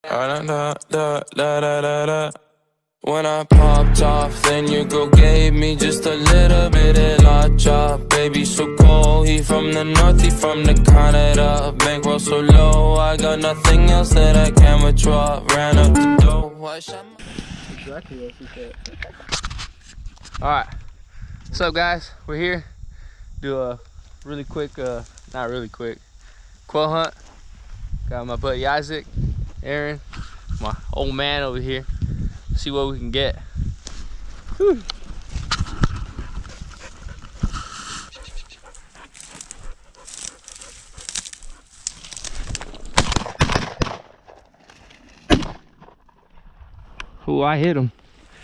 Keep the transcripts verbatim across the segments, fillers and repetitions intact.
Da, da, da, da, da, da, da. When I popped off, then your girl gave me just a little bit of la chop. Baby so cold, he from the north, he from the Canada. Bankroll so low, I got nothing else that I can withdraw. Ran up the dough, I shot my... Exactly what she said. Alright, what's up guys? We're here. Do a really quick, uh, not really quick, quail hunt. Got my buddy Isaac, Aaron, my old man over here. See what we can get. Whew. Ooh, I hit him.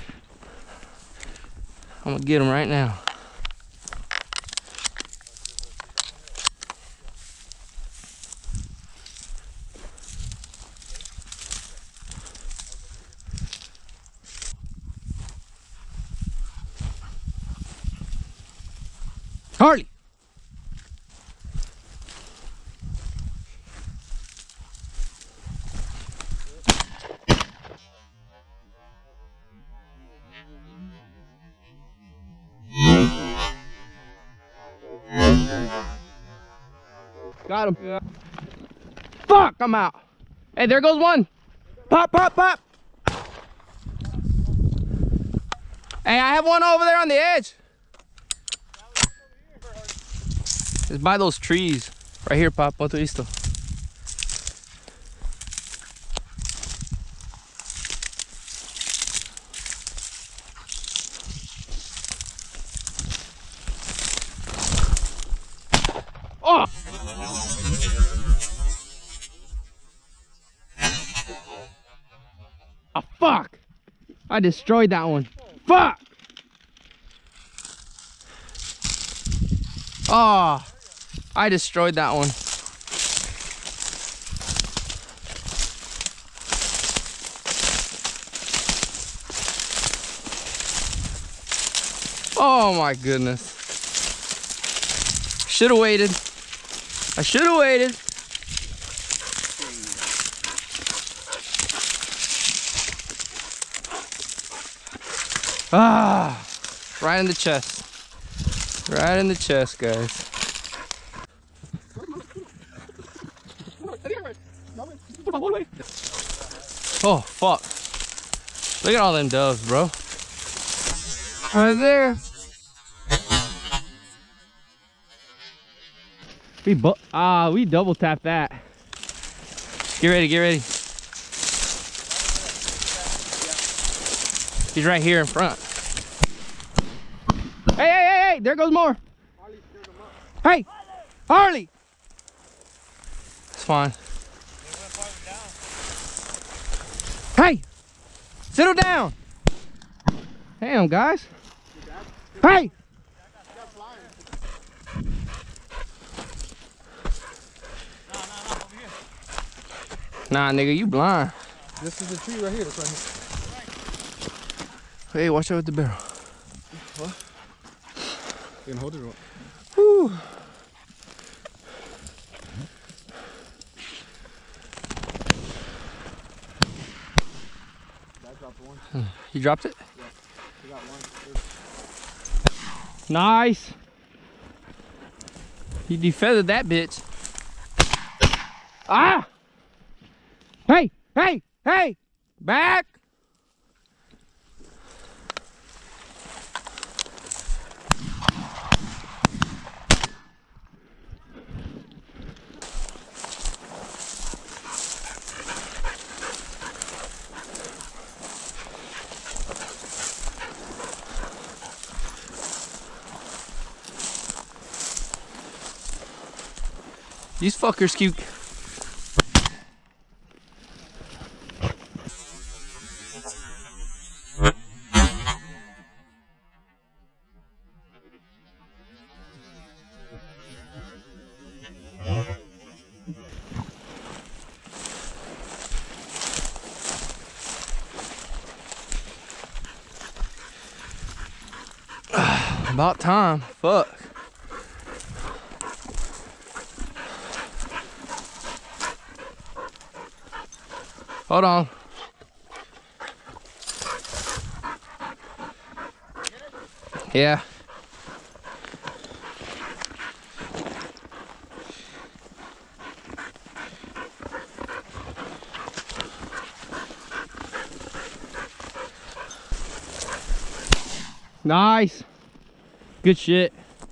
I'm gonna get him right now. Harley! Got him. Yeah. Fuck, I'm out. Hey, there goes one. Pop, pop, pop. Hey, I have one over there on the edge. It's by those trees. Right here, Pop. Otro listo. Oh! Oh, fuck! I destroyed that one. Fuck! Oh! I destroyed that one. Oh my goodness. Should have waited. I should have waited. Ah, right in the chest. Right in the chest, guys. Oh, fuck. Look at all them doves, bro. Right there. We bu ah, we double tap that. Get ready, get ready. He's right here in front. Hey, hey, hey, hey, there goes more. Hey, Harley. It's fine. Hey, settle down. Damn, guys. Hey. Nah, nigga, you blind. This is the tree right here. That's right here. Hey, watch out with the barrel. What? You can hold it or what? Whew. That dropped one. You dropped it? Yeah. We got one. Nice. You defeathered that bitch. Ah! Hey, hey, hey! Back! These fuckers keep... About time. Fuck. Hold on. Yeah. Nice. Good shit.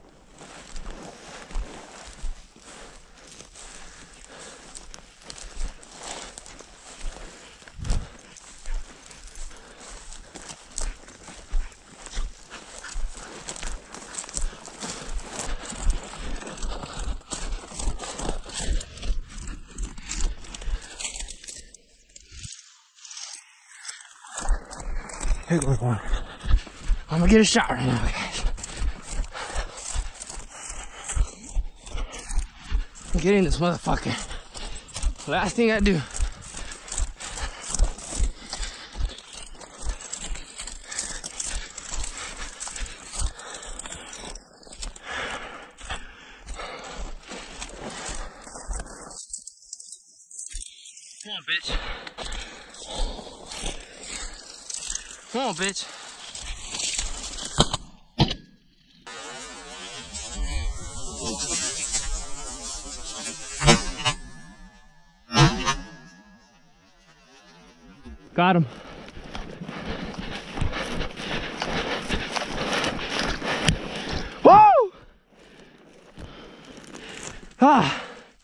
Here goes one. I'm gonna get a shot right now, guys. I'm getting this motherfucker. Last thing I do. Come on, bitch. Come on, bitch. Got him. Whoa! Ah.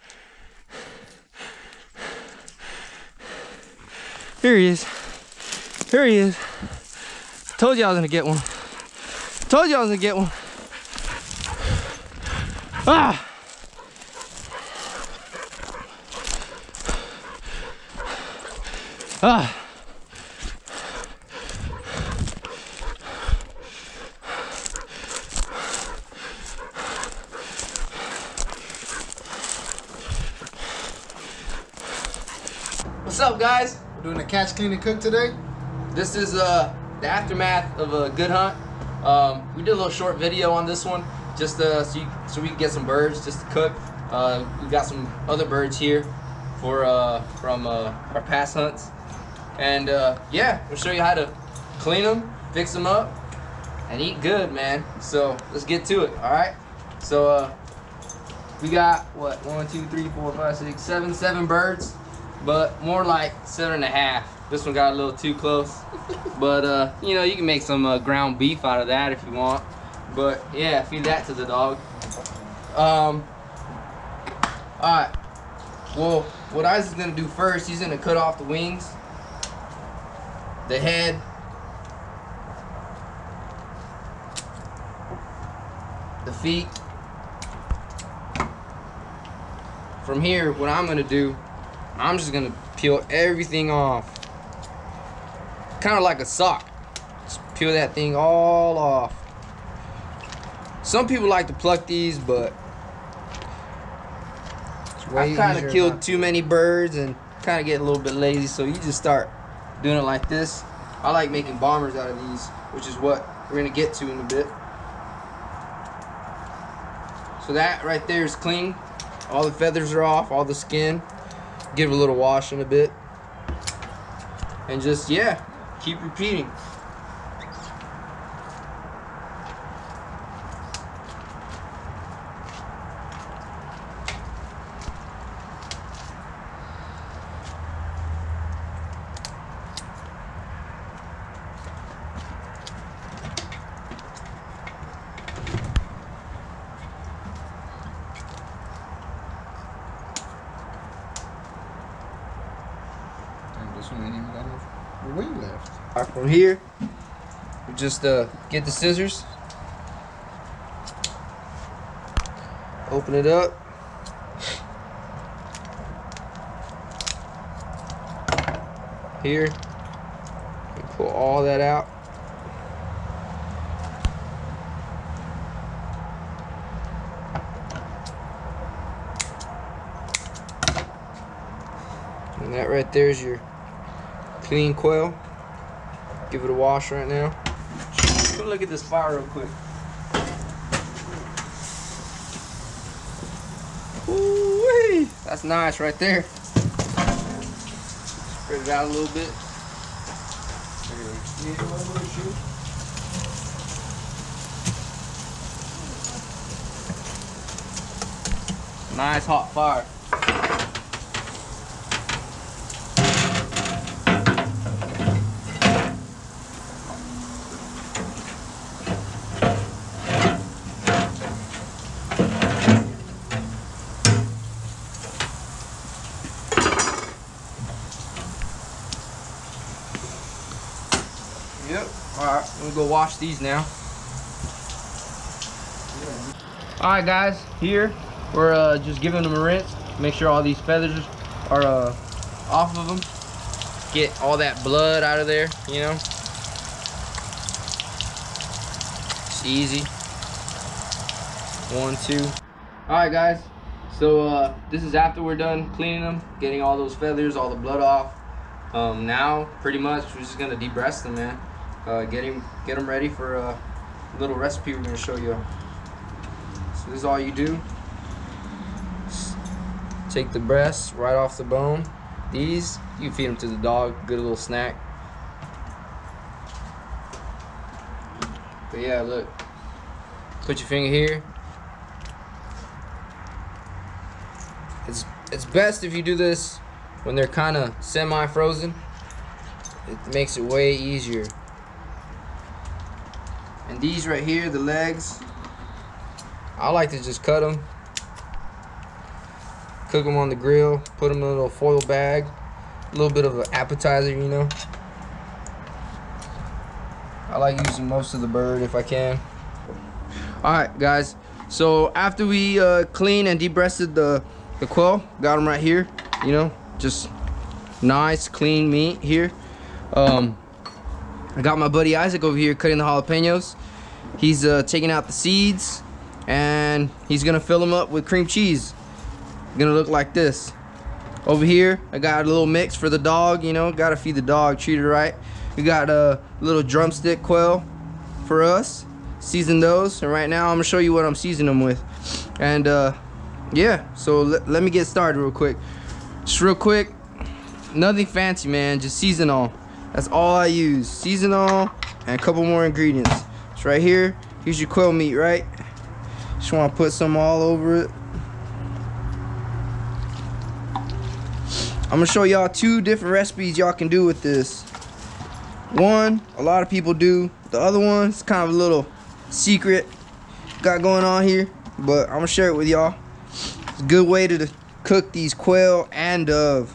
Here he is. Here he is. Told you I was gonna get one. Told you I was gonna get one. Ah! Ah! What's up, guys? We're doing a catch, clean, and cook today. This is uh, the aftermath of a good hunt. Um, we did a little short video on this one, just uh, so, you, so we can get some birds just to cook. Uh, we got some other birds here for uh, from uh, our past hunts, and uh, yeah, we'll show you how to clean them, fix them up, and eat good, man. So let's get to it. All right. So uh, we got what one, two, three, four, five, six, seven, seven birds. But more like seven and a half. This one got a little too close. But uh, you know, you can make some uh, ground beef out of that if you want. But yeah, feed that to the dog. Um, all right. Well, what Isaac's gonna do first, he's gonna cut off the wings, the head, the feet. From here, what I'm gonna do, I'm just gonna peel everything off. Kind of like a sock. Just peel that thing all off. Some people like to pluck these, but I kind of killed too many birds and kind of get a little bit lazy, so you just start doing it like this. I like making bombers out of these, which is what we're gonna get to in a bit. So that right there is clean. All the feathers are off, all the skin. Give it a little wash in a bit. And just, yeah, keep repeating. The wing left. All right, from here, we just uh, get the scissors, open it up, here, and pull all that out. And that right there is your clean quail. Give it a wash right now. Go look at this fire real quick. Ooh-wee. That's nice right there. Spread it out a little bit. Nice hot fire. Yep. Alright, I'm gonna go wash these now. Alright guys, here we're uh, just giving them a rinse. Make sure all these feathers are uh, off of them. Get all that blood out of there, you know. It's easy. One, two. Alright guys, so uh, this is after we're done cleaning them, getting all those feathers, all the blood off. Um, now, pretty much, we're just gonna de-breast them, man. Uh, get him, get them ready for a little recipe we're gonna show you. So this is all you do. Just take the breasts right off the bone. These, you feed them to the dog, good little snack. But yeah, look. Put your finger here. It's it's best if you do this when they're kind of semi-frozen. It makes it way easier. And these right here, the legs, I like to just cut them, cook them on the grill, put them in a little foil bag, a little bit of an appetizer, you know. I like using most of the bird if I can. Alright guys, so after we uh, clean and de-breasted the, the quail, got them right here, you know, just nice clean meat here. Um, I got my buddy Isaac over here cutting the jalapenos. He's uh, taking out the seeds and he's gonna fill them up with cream cheese. Gonna look like this. Over here, I got a little mix for the dog, you know, gotta feed the dog, treat it right. We got a little drumstick quail for us, season those, and right now I'm gonna show you what I'm seasoning them with. And uh, yeah, so let, let me get started real quick. Just real quick, nothing fancy, man, just seasonal. That's all I use, seasonal and a couple more ingredients. So right here, here's your quail meat, right? Just want to put some all over it. I'm gonna show y'all two different recipes y'all can do with this. One, a lot of people do. The other one, it's kind of a little secret got going on here, but I'm gonna share it with y'all. It's a good way to cook these quail and dove.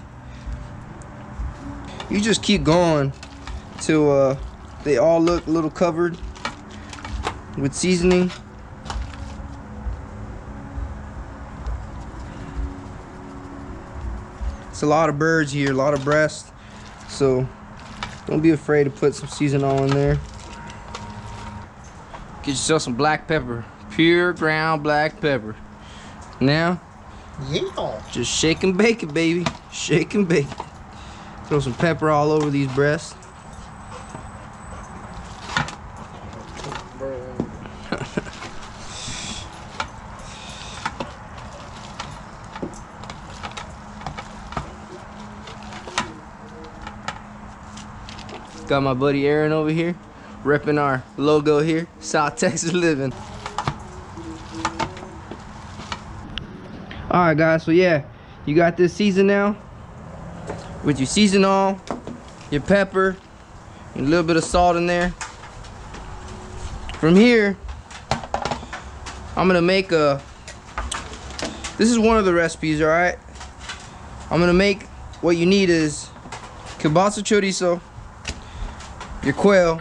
You just keep going till uh, they all look a little covered with seasoning. It's a lot of birds here, a lot of breasts, so don't be afraid to put some seasoning in there. Get yourself some black pepper, pure ground black pepper. Now, yeah, just shake and bake it, baby. Shake and bake it. Throw some pepper all over these breasts. Got my buddy Aaron over here, repping our logo here, South Texas Living. Alright guys, so yeah, you got this season now. With your seasonal, your pepper, and a little bit of salt in there. From here, I'm gonna make a, this is one of the recipes, alright? I'm gonna make, what you need is kielbasa chorizo, your quail,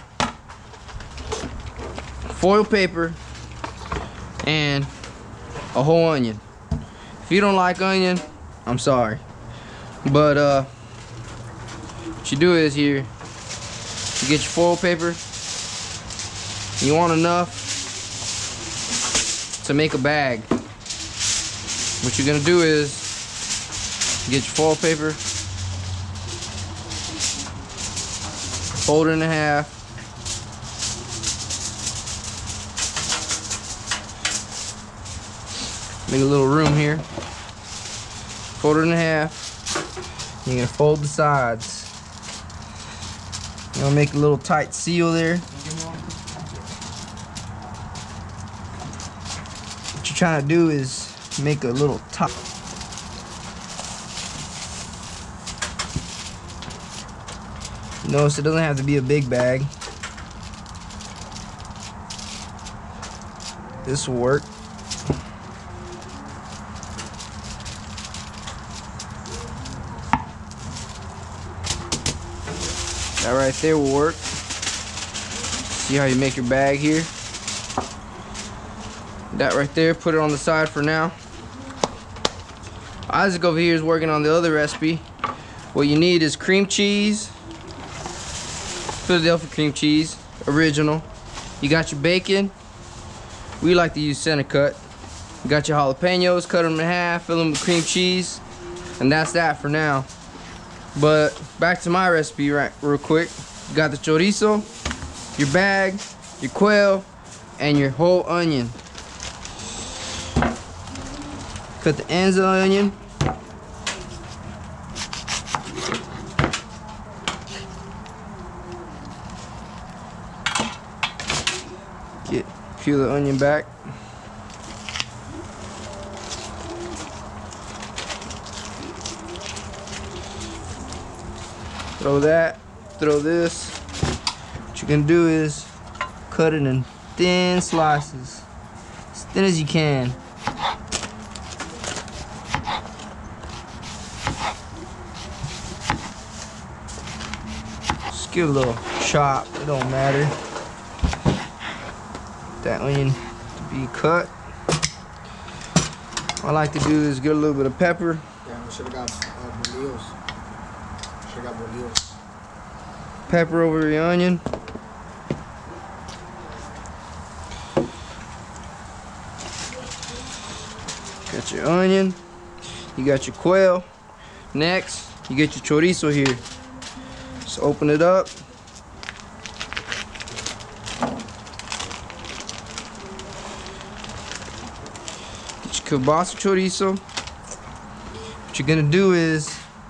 foil paper, and a whole onion. If you don't like onion, I'm sorry. But uh, what you do is here, you get your foil paper. You want enough to make a bag. What you're gonna do is get your foil paper, fold it in half, make a little room here, fold it in half. You're gonna fold the sides. You know, make a little tight seal there. What you're trying to do is make a little top. Notice it doesn't have to be a big bag. This will work. That right there will work. See how you make your bag here? That right there, put it on the side for now. Isaac over here is working on the other recipe. What you need is cream cheese, Philadelphia cream cheese, original. You got your bacon. We like to use center cut. You got your jalapenos, cut them in half, fill them with cream cheese, and that's that for now. But back to my recipe right real quick. You got the chorizo, your bag, your quail, and your whole onion. Cut the ends of the onion. Get peel the onion back. Throw that, throw this. What you're gonna do is cut it in thin slices, as thin as you can. Just give it a little chop, it don't matter. That onion to be cut. What I like to do is get a little bit of pepper. Yeah, we should have got uh, bolillos. Should have got bolillos. Pepper over your onion. Got your onion. You got your quail. Next, you get your chorizo here. Just open it up. Get your kielbasa chorizo. What you're gonna do is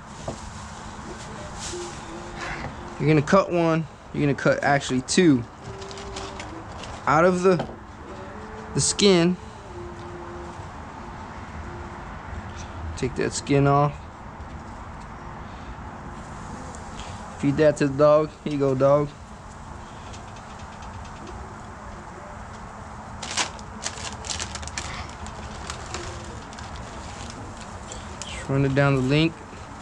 you're gonna cut one, you're gonna cut actually two. Out of the the skin. Take that skin off. Feed that to the dog. Here you go, dog. Just run it down the length.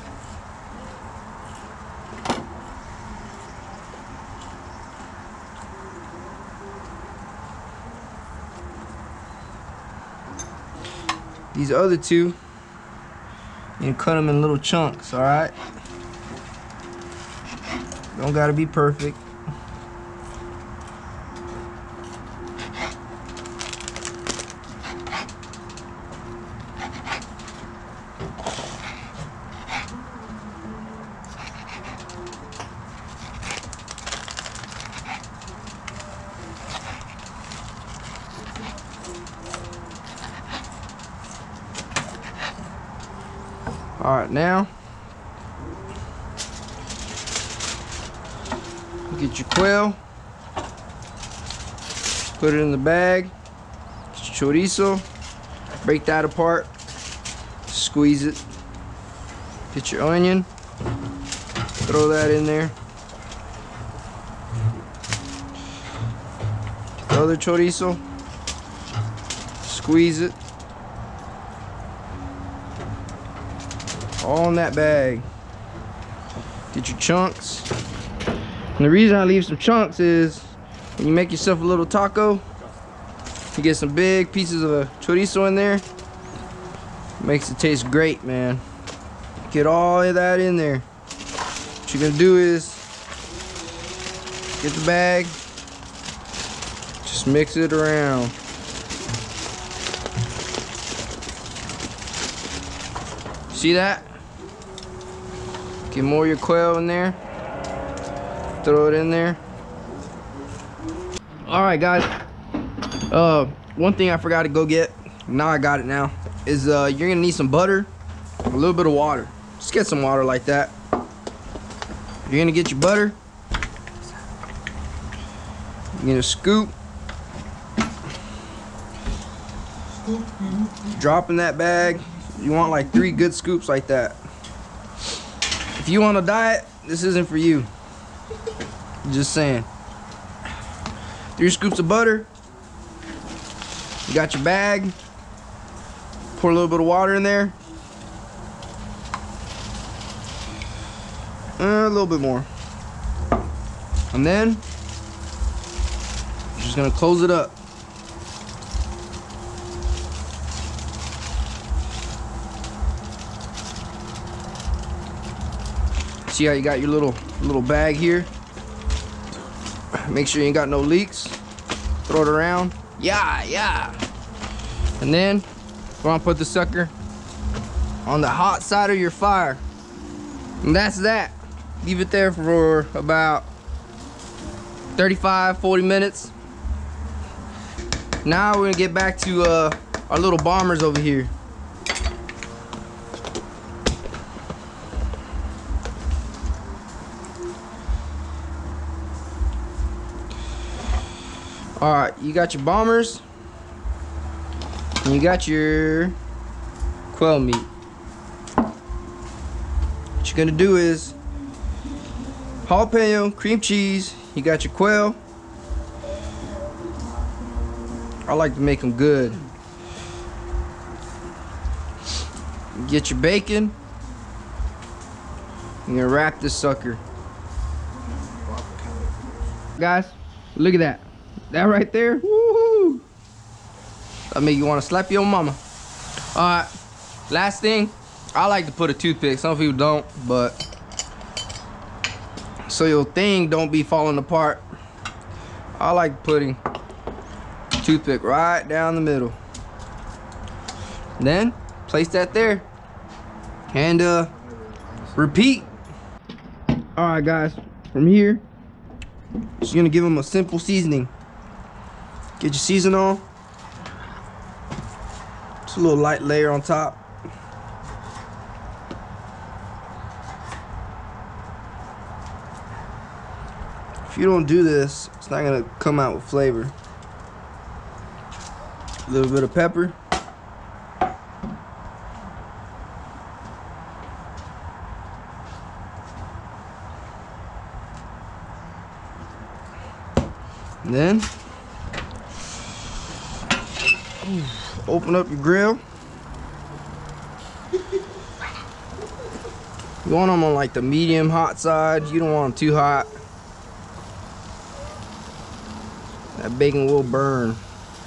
These other two, you can cut them in little chunks, all right? Don't gotta be perfect. All right, now get your quail, put it in the bag, get your chorizo, break that apart, squeeze it, get your onion, throw that in there, get the other chorizo, squeeze it, all in that bag. Get your chunks. And the reason I leave some chunks is when you make yourself a little taco, you get some big pieces of chorizo in there. Makes it taste great, man. Get all of that in there. What you're gonna do is get the bag, just mix it around. See that? Get more of your quail in there. Throw it in there. All right, guys. Uh, one thing I forgot to go get, now I got it now, is uh, you're gonna need some butter, a little bit of water. Just get some water like that. You're gonna get your butter. Get a scoop. Drop in that bag. You want like three good scoops like that. If you want a diet, this isn't for you. Just saying. Three scoops of butter. You got your bag. Pour a little bit of water in there. Uh, a little bit more. And then, just gonna close it up. See how you got your little little bag here? Make sure you ain't got no leaks. Throw it around. Yeah, yeah. And then we're gonna put the sucker on the hot side of your fire. And that's that. Leave it there for about thirty-five, forty minutes. Now we're gonna get back to uh, our little bombers over here. All right, you got your bombers, and you got your quail meat. What you're gonna do is jalapeno, cream cheese, you got your quail. I like to make them good. Get your bacon. You're gonna wrap this sucker. Guys, look at that. That right there, woohoo! That make you want to slap your mama. All right, last thing, I like to put a toothpick. Some people don't, but so your thing don't be falling apart. I like putting a toothpick right down the middle. Then place that there, and uh, repeat. All right, guys, from here, just gonna give them a simple seasoning. Get your season on. Just a little light layer on top. If you don't do this, it's not gonna come out with flavor. A little bit of pepper. And then open up your grill. You want them on like the medium hot side. You don't want them too hot. That bacon will burn.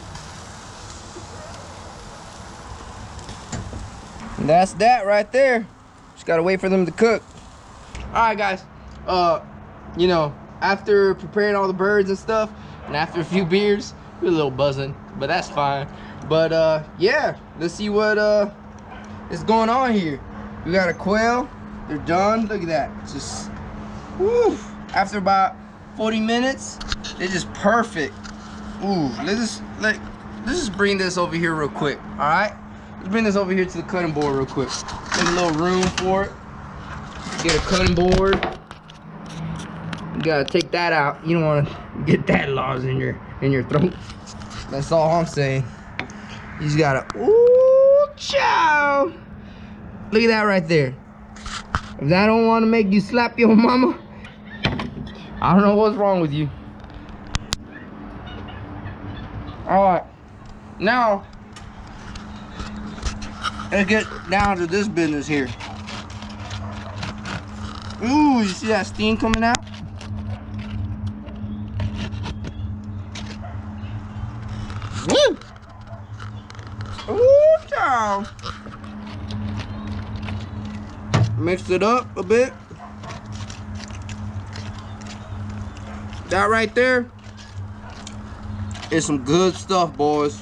And that's that right there. Just gotta wait for them to cook. All right, guys. Uh, you know, after preparing all the birds and stuff, and after a few beers, we're a little buzzing, but that's fine. But uh, yeah, let's see what uh is going on here. We got a quail. They're done. Look at that. It's just, woo. After about forty minutes, they're just perfect. Ooh, let's just let let's just bring this over here real quick. All right, let's bring this over here to the cutting board real quick. There's a little room for it. Get a cutting board. You gotta take that out. You don't want to get that lost in your in your throat. That's all I'm saying. You just gotta, ooh, chow. Look at that right there. If that don't want to make you slap your mama, I don't know what's wrong with you. All right, now let's get down to this business here. Ooh, you see that steam coming out? Woo! Ooh, child. Mix it up a bit. That right there is some good stuff, boys.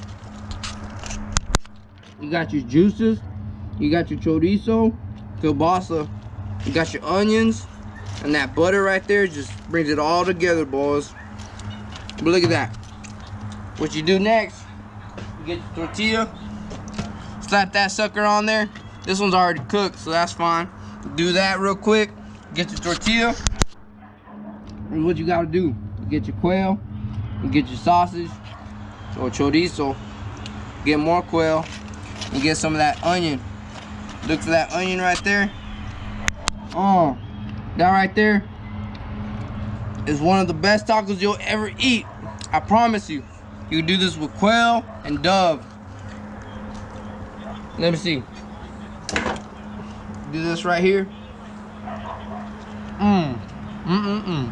You got your juices, you got your chorizo, kielbasa, you got your onions, and that butter right there just brings it all together, boys. But look at that. What you do next, you get your tortilla, slap that sucker on there. This one's already cooked, so that's fine. Do that real quick, get your tortilla. And what you gotta do, you get your quail, You get your sausage or chorizo. Get more quail. And get some of that onion. Look for that onion right there. Oh, that right there is one of the best tacos you'll ever eat. I promise you. You can do this with quail and dove. Let me see. Do this right here. Mmm. Mm-mm-mm.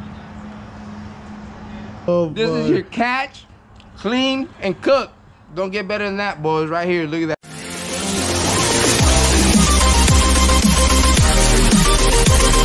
Oh, This boy. is your catch, clean, and cook. Don't get better than that, boys. Right here. Look at that.